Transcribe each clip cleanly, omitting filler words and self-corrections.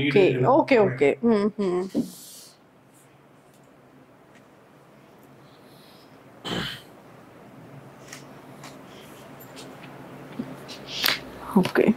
Okay okay okay okay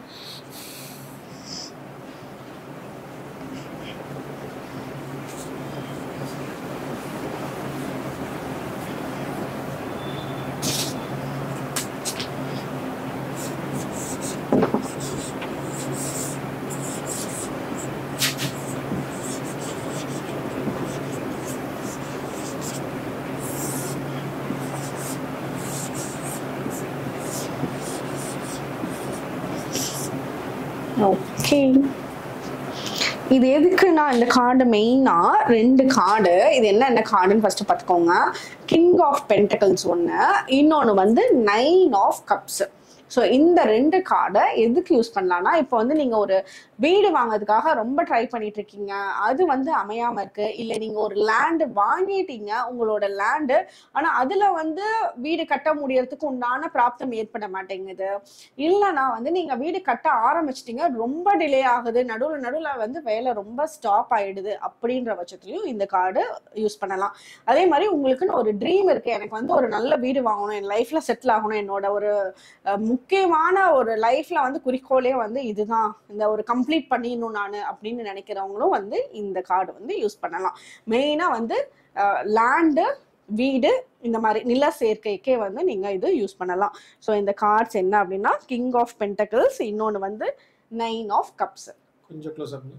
okay இது எதுக்குன்னா இந்த கார்டு மெயினா 2 கார்டு. இது என்ன கார்டுன்னு ஃபர்ஸ்ட் பார்த்துக்கோங்க. கிங் ஆஃப் பென்டக்கிள்ஸ் ஒன்று, இன்னொன்று வந்து 9 ஆஃப் கப்ஸ். ஸோ இந்த 2 கார்டை எதுக்கு யூஸ் பண்ணலாம்னா, இப்போ வந்து நீங்கள் ஒரு வீடு வாங்கிறதுக்காக ரொம்ப ட்ரை பண்ணிட்டு இருக்கீங்க, அது வந்து அமையாமல் இருக்கு, இல்லை நீங்கள் ஒரு லேண்டு வாங்கிட்டீங்க உங்களோட லேண்டு, ஆனால் அதில் வந்து வீடு கட்ட முடியறதுக்கு உண்டான பிராப்தம் ஏற்பட மாட்டேங்குது, இல்லைனா வந்து நீங்கள் வீடு கட்ட ஆரம்பிச்சிட்டீங்க ரொம்ப டிலே ஆகுது, நடுவில் வந்து வேலை ரொம்ப ஸ்டாப் ஆயிடுது, அப்படின்ற பட்சத்துலையும் இந்த கார்டு யூஸ் பண்ணலாம். அதே மாதிரி உங்களுக்குன்னு ஒரு ட்ரீம் இருக்கு, எனக்கு வந்து ஒரு நல்ல வீடு வாங்கணும், என் லைஃப்ல செட்டில் ஆகணும், என்னோட ஒரு முக்கியமான ஒரு லைஃப்ல வந்து குறிக்கோளே வந்து இதுதான், இந்த ஒரு கம்ப்ளீட் பண்ணிடணும் நான் அப்படின்னு நினைக்கிறவங்களும் வந்து இந்த கார்டு வந்து யூஸ் பண்ணலாம். மெயினா வந்து லேண்டு, வீடு, இந்த மாதிரி நில சேர்க்கைக்கே வந்து நீங்க இது யூஸ் பண்ணலாம். ஸோ இந்த கார்ட்ஸ் என்ன அப்படின்னா, கிங் ஆஃப் பென்டக்கிள்ஸ், இன்னொன்று வந்து 9 ஆஃப் கப்ஸ். கொஞ்சம் க்ளோஸ் அப்.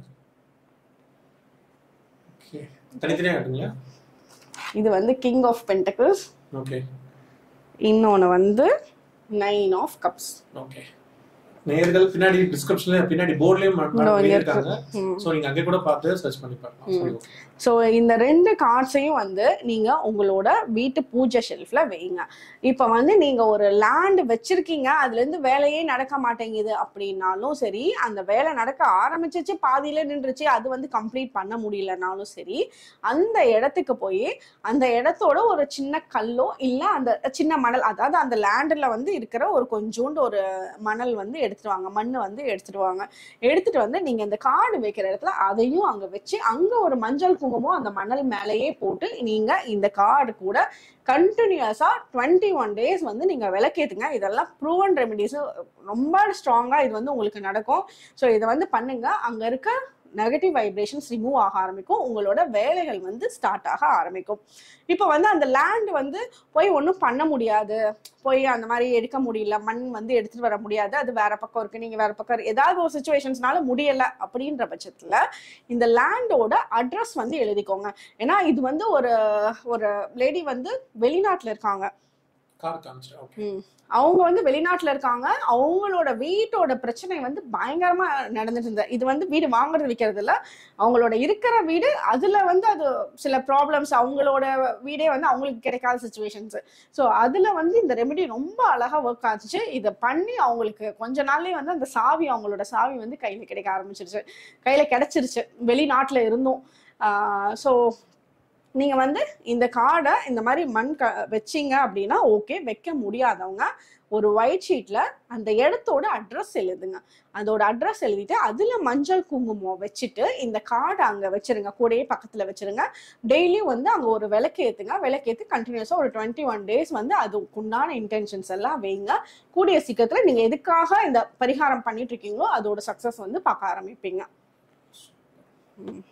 ஓகே, தனித்தனியா காட்டுங்களா? இது வந்து கிங் ஆஃப் பென்டக்கிள்ஸ். ஓகே. இன்னொன்று வந்து 9 ஆஃப் கப்ஸ். ஓகே. நேயர்கள் பின்னாடி டிஸ்கிரிப்ஷன்ல பின்னாடி போர்ட்லயும் இருக்காங்க, சோ நீங்க அங்க கூட பார்த்து சர்ச் பண்ணி பார்க்கலாம். ஸோ இந்த 2 கார்ட்ஸையும் வந்து நீங்க உங்களோட வீட்டு பூஜை ஷெல்ஃப்ல வைங்க. இப்போ வந்து நீங்க ஒரு லேண்ட் வச்சிருக்கீங்க, அதுல இருந்து வேலையே நடக்க மாட்டேங்குது அப்படின்னாலும் சரி, அந்த வேலை நடக்க ஆரம்பிச்சிச்சு பாதியில நின்றுச்சு, அது வந்து கம்ப்ளீட் பண்ண முடியலனாலும் சரி, அந்த இடத்துக்கு போய் அந்த இடத்தோட ஒரு சின்ன கல்லோ இல்ல அந்த சின்ன மணல், அதாவது அந்த லேண்ட்ல வந்து இருக்கிற ஒரு கொஞ்சோண்டு ஒரு மணல் வந்து எடுத்துட்டு வாங்க, மண்ணு வந்து எடுத்துட்டு வந்து நீங்க இந்த கார்டு வைக்கிற இடத்துல அதையும் அங்க வச்சு, அங்க ஒரு மஞ்சள் குங்குமம் அந்த மணல் மேலேயே போட்டு நீங்க இந்த கார்டு கூட கண்டினியூஸா 21 days வந்து நீங்க விளக்கேத்துங்க. இதெல்லாம் ப்ரூவன் ரெமிடிஸ், ரொம்ப ஸ்ட்ராங்கா இது வந்து உங்களுக்கு நடக்கும். ஸோ இதை வந்து பண்ணுங்க, அங்க இருக்க நெகட்டிவ் வைப்ரேஷன்ஸ் ரிமூவ் ஆக ஆரம்பிக்கும், உங்களோட வேலைகள் வந்து ஸ்டார்ட் ஆக ஆரம்பிக்கும். இப்போ வந்து அந்த லேண்ட் வந்து போய் ஒன்றும் பண்ண முடியாது, போய் அந்த மாதிரி எடுக்க முடியல, மண் வந்து எடுத்துட்டு வர முடியாது, அது வேற பக்கம் இருக்கு, நீங்க வேற பக்கம் ஏதாவது ஒரு சுச்சுவேஷன்ஸ்னால முடியல அப்படின்ற பட்சத்துல இந்த லேண்டோட அட்ரஸ் வந்து எழுதிக்கோங்க. ஏன்னா இது வந்து ஒரு லேடி வந்து வெளிநாட்டுல இருக்காங்க, அவங்க வந்து வெளிநாட்டுல இருக்காங்க, அவங்களோட வீட்டோட பிரச்சனை வந்து பயங்கரமா நடந்துட்டு இருந்தது. இது வந்து வீடு வாங்குறது விற்கிறது இல்ல, அவங்களோட இருக்கிற வீடு, அதுல வந்து அது சில ப்ராப்ளம்ஸ், அவங்களோட வீடே வந்து அவங்களுக்கு கிடைக்காத சுச்சுவேஷன்ஸ். ஸோ அதுல வந்து இந்த ரெமெடி ரொம்ப அழகா ஒர்க் ஆச்சு. இதை பண்ணி அவங்களுக்கு கொஞ்ச நாள்லயே வந்து அந்த சாவி, அவங்களோட சாவி வந்து கையில கிடைச்சிருச்சு, வெளிநாட்டுல இருந்தும். ஸோ நீங்க வந்து இந்த கார்டை இந்த மாதிரி மண் வச்சிங்க அப்படின்னா ஓகே. வைக்க முடியாதவங்க ஒரு ஒயிட் ஷீட்ல அந்த இடத்தோட அட்ரஸ் எழுதுங்க. அதோட அட்ரஸ் எழுதிட்டு அதுல மஞ்சள் குங்குமம் வச்சுட்டு இந்த கார்டை அங்க வச்சிருங்க, கூடயே பக்கத்துல வச்சிருங்க. டெய்லியும் வந்து அங்க ஒரு விளக்கேத்துங்க, விளக்கேத்து கண்டினியூஸா ஒரு 21 days வந்து அதுக்குண்டான இன்டென்ஷன்ஸ் எல்லாம் வைங்க. கூடிய சீக்கிரத்துல நீங்க எதுக்காக இந்த பரிகாரம் பண்ணிட்டு இருக்கீங்களோ அதோட சக்சஸ் வந்து பார்க்க ஆரம்பிப்பீங்க.